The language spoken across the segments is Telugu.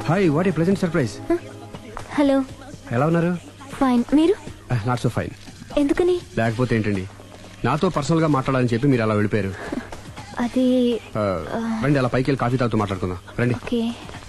Hi, what a pleasant surprise. Hello, ఎలా ఉన్నారు? ఫైన్. మీరు? Not so fine. ఎందుకని? లేకపోతే ఏంటండి, నాతో పర్సనల్ గా మాట్లాడాలని చెప్పి మీరు అలా వెళ్ళిపోయారు. అది రండి, అలా పైకి వెళ్ళి కాఫీ తాగుతూ మాట్లాడుకుందాం. రండి. ఓకే.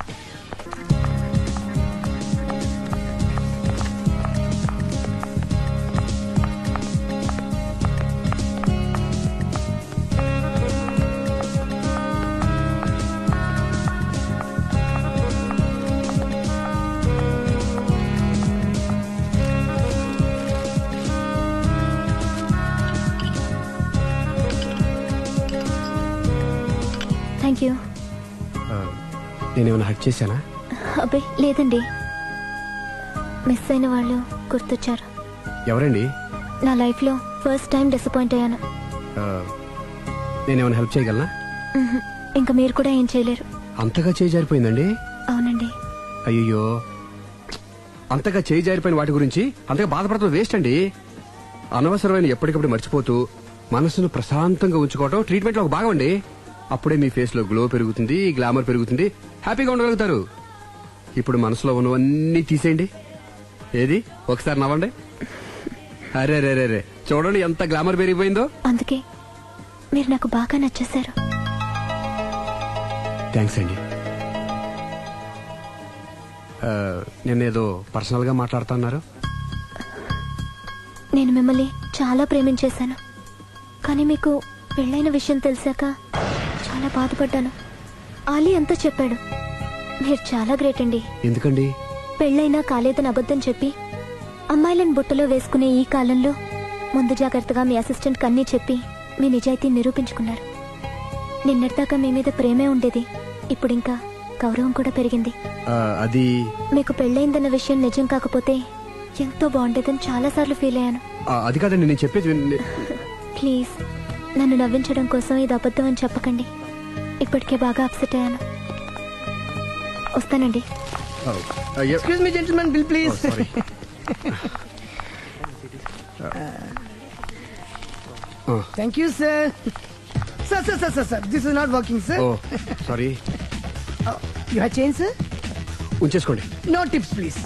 Thank you. నేనేమైనా హర్ట్ చేశానా? అబ్బే లేదండి, మిస్ అయిన వాళ్ళు గుర్తొచ్చారు. ఎవరండి? నా లైఫ్ లో ఫస్ట్ టైం డిసప్పాయింట్ అయ్యాను. నేనేమైనా హెల్ప్ చేయగలనా? ఇంకా మీరు కూడా ఏం చేయలేరు. అంతగా చేయి జారిపోయిందండి? అవునండి. అయ్యో, అంతగా చేయి జారిపోయిన వాటి గురించి అంతగా బాధపడటం వేస్ట్ అండి. అనవసరమైన ఎప్పటికప్పుడు మర్చిపోతూ మనసును ప్రశాంతంగా ఉంచుకోవటం ట్రీట్మెంట్ లో ఒక భాగం అండి. అప్పుడే మీ ఫేస్ లో గ్లో పెరుగుతుంది, గ్లామర్ పెరుగుతుంది, హ్యాపీగా ఉండగలుగుతారు. ఇప్పుడు మనసులో ఉన్నవన్నీ తీసేయండి. ఏది, ఒకసారి నవ్వండి. అరే రే రే రే, చూడండి ఎంత గ్లామర్ పెరిగిపోయిందో. అందుకే మీరు నాకు బాగా నచ్చేశారు. థ్యాంక్స్ అండి. నేనేదో పర్సనల్ గా మాట్లాడుతున్నారు. నేను మిమ్మల్ని చాలా ప్రేమించేశాను, కానీ మీకు పెళ్ళైన విషయం తెలిసాక చాలా బాధపడ్డాను. ఆలీ అంతా చెప్పాడు. మీరు చాలా గ్రేట్ అండి. ఎందుకండి? పెళ్ళైనా కాలేదని అబద్ధం చెప్పి అమ్మాయిలను బుట్టలో వేసుకునే ఈ కాలంలో ముందు జాగ్రత్తగా మీ అసిస్టెంట్ కన్నీ చెప్పి మీ నిజాయితీ నిరూపించుకున్నారు. నిన్నటిదాకా మీ మీద ప్రేమే ఉండేది, ఇప్పుడు ఇంకా గౌరవం కూడా పెరిగింది. అది మీకు పెళ్ళైందన్న విషయం నిజం కాకపోతే ఎంతో బాగుండేదని చాలా సార్లు ఫీల్ అయ్యాను. అది కాదండి నేను చెప్పేది. ప్లీజ్ నన్ను నవ్వించడం కోసం ఇది అబద్ధం అని చెప్పకండి. ఇప్పటికే బాగా అప్సెట్ అయ్యాను. వస్తానండి. Excuse me gentlemen, bill please. Thank you sir. Sir this is not working sir. Sorry. You have change sir? ఉంచేసుకోండి. No tips please.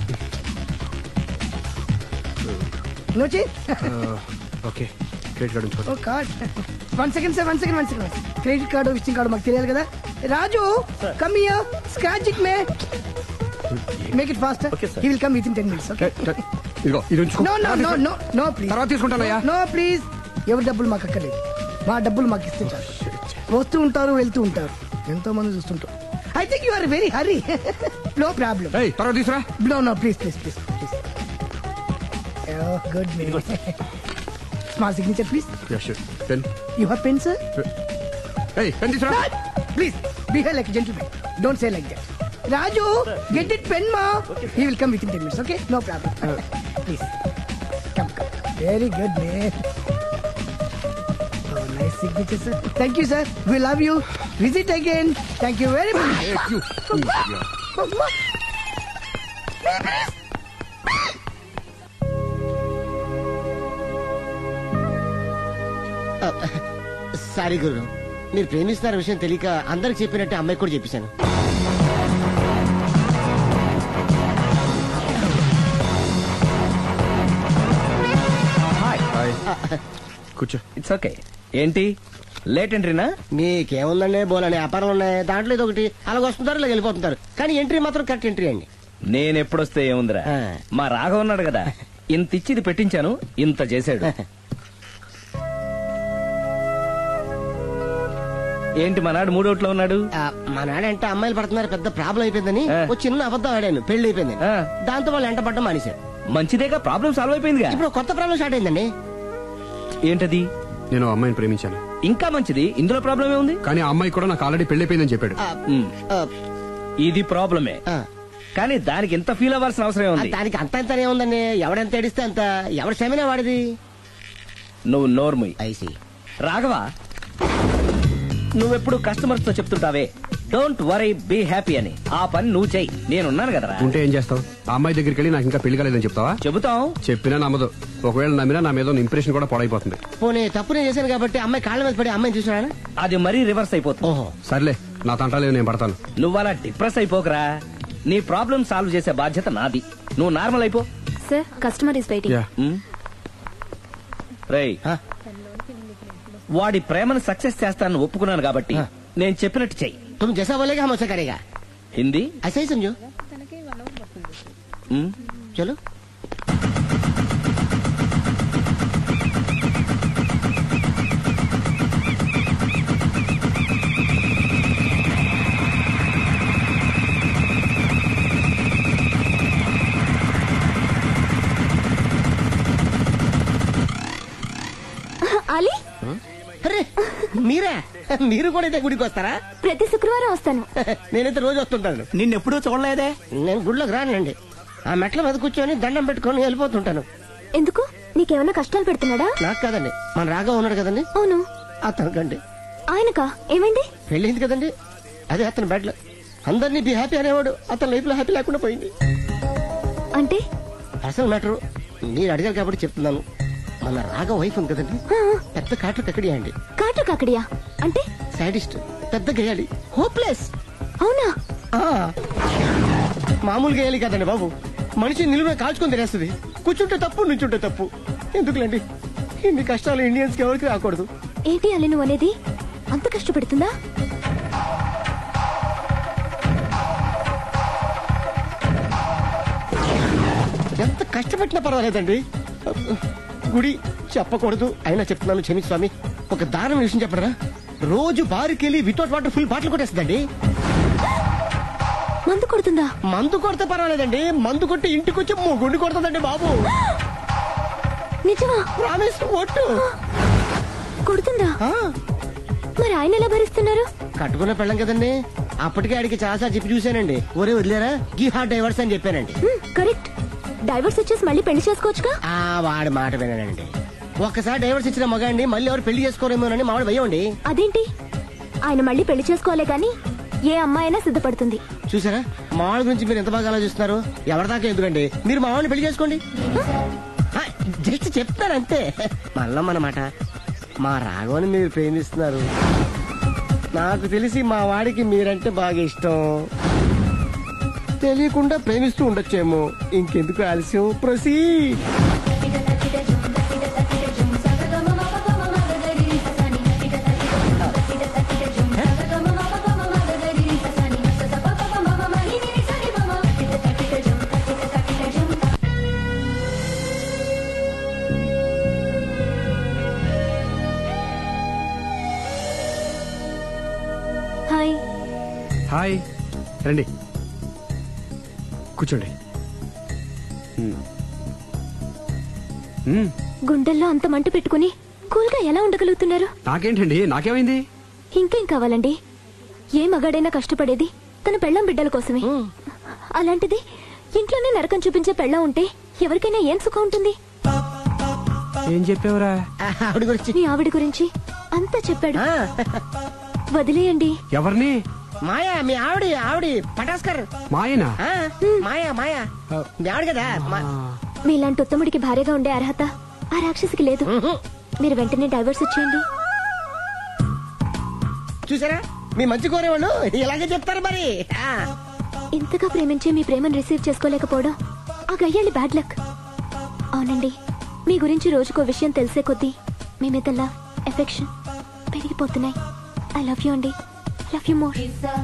No change. Okay, credit card ఉంచుకోండి. Oh card. One second sir, one second. Credit card visiting card మాకు తెలియాలి కదా. Raju, come here, scratch it may. Make it fast. He will come with in 10 minutes. Okay. ఇదిగో ఇది ఉంచుకో. No please. తర్వాత తీసుకుంటానయ్యా. No please. ఎవరి డబ్బులు మాకు అక్కర్లేదు, మా డబ్బులు మాకు ఇస్తే చాలు. వస్తూ ఉంటారు, వెళ్తూ ఉంటారు, ఎంతో మంది చూస్తుంటారు. I think you are very hurry. No problem. తర్వాత తీసురా. No please. Good may. Small signature please. Pen. You have pen sir? Pen తీసురా. Please behave like gentlemen, don't say like that. Raju, get it pen ma. He will come within 10 minutes, okay? No problem. Please. Come. Very good, man. Oh, nice signature, sir. Thank you, sir. We love you. Visit again. Thank you very much. Thank you. Sorry గురు, మీరు ప్రేమిస్తున్న విషయం తెలియక అందరికి చెప్పినట్టే అమ్మాయికి కూడా చెప్పేశాను. కూర్చో. It's okay. ఏంటి లేట్ ఎంట్రీనా? మీకేముందండి, బోలని వ్యాపారాలు ఉన్నాయి, దాంట్లో ఇది ఒకటి అలాగ వస్తుంటారు, ఇలా వెళ్ళిపోతుంటారు, కానీ ఎంట్రీ మాత్రం కరెక్ట్ ఎంట్రీ అండి. నేను ఎప్పుడొస్తే ఏముందిరా, మా రాఘవ ఉన్నాడు కదా, ఇంత ఇచ్చి ఇది పెట్టించాను, ఇంత చేశాడు. ఏంటి మనాడు మూడోట్లో ఉన్నాడు? మనాడంటే అమ్మాయిలు పడుతున్నారు, పెద్ద ప్రాబ్లం అయిపోయిందని ఒక చిన్న అబద్ధం ఆడాను, పెళ్లి అయిపోయింది. దాంతో వాళ్ళు ఎంట పడ్డం మానేశారు. మంచిదేగా, ప్రాబ్లం సాల్వ్ అయిపోయిందిగా. ఇప్పుడు కొత్త ప్రాబ్లం స్టార్ట్ అయిందండి. ఏంటది? నేను అమ్మాయిని ప్రేమించాను. ఇంకా మంచిది, ఇందులో ప్రాబ్లం ఏముంది? కానీ ఆ అమ్మాయి కూడా నాకు ఆల్రెడీ పెళ్లిపోయిందని చెప్పాడు. ఇది ప్రాబ్లమే, కానీ దానికి ఎంత ఫీల్ అవ్వాల్సిన అవసరం ఉంది? దానికి అంత ఎంతనే ఉందండి, ఎవడెంత ఏడిస్తే అంత, ఎవరి క్షమేనా వాడిది. నువ్వు నోర్ముయ్. ఐసి రాఘవ, నువ్వెప్పుడు కస్టమర్స్ తో చెప్తుంటావే డోంట్ వరీ బీ హ్యాపీ అని, ఆ పని నువ్వు చెయ్యి, నేనున్నాను కదరా. ఉంటే ఏం చేస్తావు? ఆ అమ్మాయి దగ్గరికి వెళ్ళి నాకు ఇంకా పెళ్లి కాలేదని చెప్తావా? చెబుతాం. చెప్పినా నమ్మదు. ఒకవేళ నమ్మినా నా మీద ఇంప్రెషన్ కూడా పాడైపోతుంది. పోనీ తప్పు నేను చేశాను కాబట్టి అమ్మాయి కాళ్ళ మీద పడి అమ్మాయిని చూసానా, అది మరీ రివర్స్ అయిపోతుంది. ఓహో సర్లే, నా తంటాలేదు, నేను పడతాను. నువ్వు అలా డిప్రెస్ అయిపోకరా, నీ ప్రాబ్లం సాల్వ్ చేసే బాధ్యత నాది. నువ్వు నార్మల్ అయిపో. Sir, customer is waiting. రేయ్, వాడి ప్రేమను సక్సెస్ చేస్తానని ఒప్పుకున్నాను కాబట్టి నేను చెప్పినట్టు చెయ్యి. तुम जैसा बोलेगा हम वैसा करेगा. హిందీ ऐसा ही समझो. चलो. అలీ, అరే మీరా? మీరు కూడా అయితే గుడికి వస్తారా? ప్రతి శుక్రవారం వస్తాను. నేనైతే రోజు వస్తుంటాను. నిన్నెప్పుడూ చూడలేదే. నేను గుడిలోకి రానండి. ఆ మెట్ల మీద కూర్చొని దండం పెట్టుకొని వెళ్ళిపోతుంటాను. ఎందుకు? నీకేమైనా కష్టాలు పెడుతున్నాడా? నాకు కాదండి, మన రాగా ఉన్నాడు కదండి, అవును. అతనికండి. ఆయనకా? ఏమైంది? పెళ్ళింది కదండి, అదే అతని బెడ్ లో అందరినీ బి హ్యాపీ అనేవాడు. అతని లైఫ్ లో హ్యాపీ లేకుండా పోయింది. అంటే అసలు మ్యాటర్ మీరు అడిగారు కాబట్టి చెప్తున్నాను. మన రాగా వైఫ్ ఉంది కదండి, పెద్ద కాటు కక్కడియా అండి. కాటు కాకడియా అంటే? సైడిస్ట్, పెద్ద గేయాలి, హోప్లెస్. అవునా? మామూలు గేయాలి కదండి బాబు, మనిషి నిలువ కాల్చుకొని తినేస్తుంది. కూర్చుంటే తప్పు, నుంచుంటే తప్పు. ఎందుకులేండి, ఇన్ని కష్టాలు ఇండియన్స్ కి ఎవరికి రాకూడదు. ఏంటి అల్లి నువ్వు అనేది? అంత కష్టపెడుతుందా? ఎంత కష్టపెట్టినా పర్వాలేదండి. గుడి చెప్పకూడదు, అయినా చెప్తున్నాను, క్షమించు స్వామి. ఒక దారుణ విషయం చెప్పరా, రోజు బారుకెళ్ళి వితౌట్ వాటర్ ఫుల్ బాటిల్ కొట్టేస్తుందండి. మందు కొడుతుందా? మందు కొడితే పర్వాలేదండి, మందు కొట్టి ఇంటికి వచ్చి గుండు కొడుతుందండి బాబు. నిజమా? ప్రామిస్, ఒట్టు. కొడుతుందా? మరి ఆయన ఎలా భరిస్తున్నారు? కట్టుకున్న పెళ్ళం కదండి, అప్పటికే ఆడికి చాలాసార్లు చెప్పి చూశానండి. ఒరే వదిలేరా, గీ హార్ట్ డైవర్స్ అని చెప్పానండి. కరెక్ట్. డైవర్స్ వచ్చేసి మళ్ళీ పెళ్లి చేసుకోవచ్చుగా. వాడి మాట వినానండి. ఒక్కసారి డైవర్స్ ఇచ్చిన మగాండి మళ్ళీ ఎవరు పెళ్లి చేసుకోరేమోనని మావాడు భయండి. అదేంటి? ఆయన మళ్ళీ పెళ్లి చేసుకోలే గాని ఏ అమ్మాయినా సిద్ధపడుతుంది. చూసారా, మావాడి గురించి మీరు ఎంత బాగా ఆలోచిస్తున్నారు. ఎవరిదాకా ఎందుకండి, మీరు మావాడిని పెళ్లి చేసుకోండి. జస్ట్ చెప్తారంతే. మళ్ళా మన మాట, మా రాఘవని మీరు ప్రేమిస్తున్నారు. నాకు తెలిసి మా వాడికి మీరంటే బాగా ఇష్టం. తెలియకుండా ప్రేమిస్తూ ఉండొచ్చేమో. ఇంకెందుకు ఆలస్యం, ప్రొసీడ్. హాయ్. హాయ్, రండి కూర్చోండి. గుండెల్లో అంత మంట పెట్టుకుని కూల్గా ఎలా ఉండగలుగుతున్నారు? నాకేంటండి, నాకేమైంది? ఇంకేం కావాలండి? ఏ మగాడైనా కష్టపడేది తన పెళ్ళం బిడ్డల కోసమే. అలాంటిది ఇంట్లోనే నరకం చూపించే పెళ్ళం ఉంటే ఎవరికైనా ఏం సుఖం ఉంటుంది? ఏం చెప్పావురా? ఆవిడ గురించి. మీ ఆవిడ గురించి అంతా చెప్పాడు. వదిలేయండి. ఎవరిని? మాయా, మీ ఆవిడ పటాస్కర్. మాయనా? మాయా మీ ఆవిడ కదా. మీలాంటి ఉత్తముడికి భార్యగా ఉండే అర్హత ఆ రాక్షసికి లేదు. మీరు వెంటనే డైవర్స్ ఇచ్చేయండి. చూసారా, మీ మంచి కోరేవాళ్ళు ఇలాగే చెప్తారు మరి. ఇంతగా ప్రేమించే మీ ప్రేమను రిసీవ్ చేసుకోలేకపోవడం ఆ గయ్యాలి బ్యాడ్ లక్. అవునండి, మీ గురించి రోజుకో విషయం తెలిసే కొద్దీ మీ మీద లవ్, ఎఫెక్షన్ పెరిగిపోతున్నాయి. ఐ లవ్ యూ అండి. Love you more.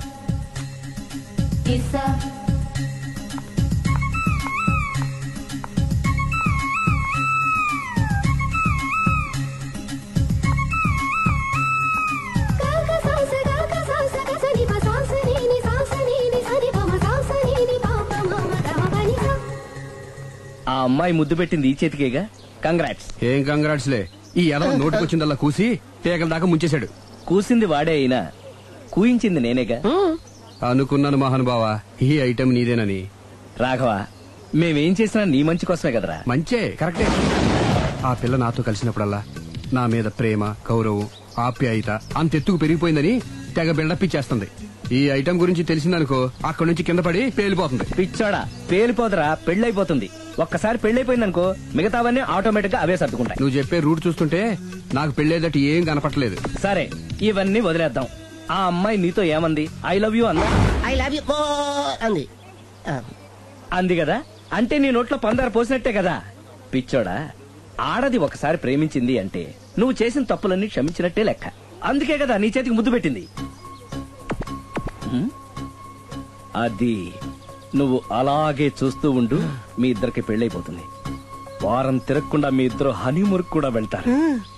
ఆ అమ్మాయి ముద్దు పెట్టింది ఈ చేతికేగా. కంగ్రాట్స్. ఏం కంగ్రాట్స్ లే, ఈ ఎదవ నోటికొచ్చిందల్లా కూసి పేకల దాకా ముంచేశాడు. కూసింది వాడే అయినా కూయించింది నేనేగా. అనుకున్నాను మహానుభావ, ఈ ఐటెం నీదేనని. రాఘవ, మేమేం చేసినా నీ మంచి కోసమే కదరా. మంచే, కరెక్టే. ఆ పిల్ల నాతో కలిసినప్పుడల్లా నా మీద ప్రేమ, గౌరవం, ఆప్యాయత అంతెత్తుకు పెరిగిపోయిందని తెగ బిల్డప్ ఇచ్చేస్తుంది. ఈ ఐటెం గురించి తెలిసిందనుకో, అక్కడి నుంచి కింద పడి పేలిపోతుంది. పిచ్చోడా, పేలిపోదరా, పెళ్ళైపోతుంది. ఒక్కసారి పెళ్ళైపోయిందనుకో మిగతావన్నీ ఆటోమేటిక్ గా అవే సర్దుకుంటాయి. నువ్వు చెప్పే రూట్ చూస్తుంటే నాకు పెళ్ళేదట ఏం కనపట్లేదు. సరే, ఇవన్నీ వదిలేద్దాం. ఆ అమ్మాయి నీతో ఏమంది? ఐ లవ్ యూ అందా? ఐ లవ్ యూ అంది. అంది కదా, అంటే నీ నోట్లో పందారు పోసినట్టే కదా. పిచ్చోడా, ఆడది ఒకసారి ప్రేమించింది అంటే నువ్వు చేసిన తప్పులన్నీ క్షమించినట్టే లెక్క. అందుకే కదా నీ చేతికి ముద్దు పెట్టింది. అది నువ్వు అలాగే చూస్తూ ఉండు, మీ ఇద్దరికి పెళ్ళైపోతుంది. వారం తిరగకుండా మీ ఇద్దరు హనీమూర్ కూడా వెళ్తారు.